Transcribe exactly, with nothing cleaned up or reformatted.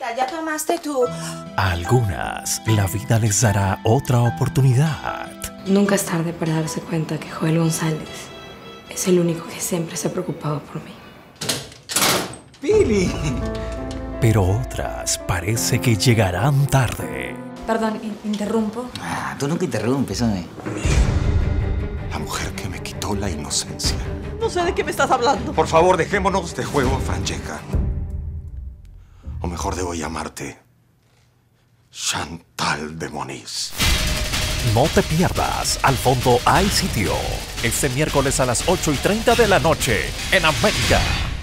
Mamita, ¿ya tomaste tú? A algunas, la vida les dará otra oportunidad. Nunca es tarde para darse cuenta que Joel González es el único que siempre se ha preocupado por mí. ¡Pili! Pero otras parece que llegarán tarde. Perdón, in- ¿interrumpo? Ah, tú nunca interrumpes, hombre. La mujer que me quitó la inocencia. No sé de qué me estás hablando. Por favor, dejémonos de juego, Francesca. O mejor debo llamarte Chantal de Moniz. No te pierdas Al Fondo Hay Sitio. Este miércoles a las ocho y treinta de la noche en América.